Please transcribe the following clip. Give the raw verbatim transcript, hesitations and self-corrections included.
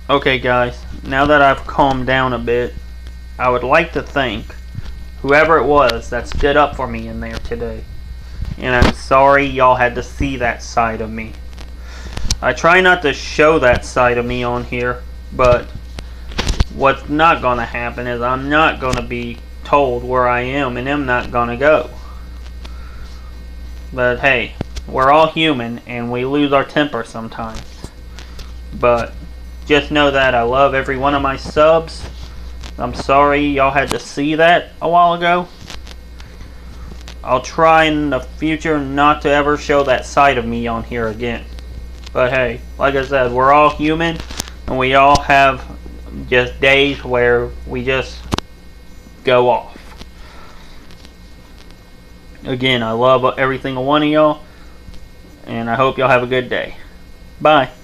Okay guys, now that I've calmed down a bit, I would like to thank whoever it was that stood up for me in there today. And I'm sorry y'all had to see that side of me. I try not to show that side of me on here, but what's not going to happen is I'm not going to be told where I am and I'm not going to go. But hey, we're all human and we lose our temper sometimes. But just know that I love every one of my subs. I'm sorry y'all had to see that a while ago. I'll try in the future not to ever show that side of me on here again. But hey, like I said, we're all human and we all have just days where we just go off. Again, I love every single one of y'all and I hope y'all have a good day. Bye.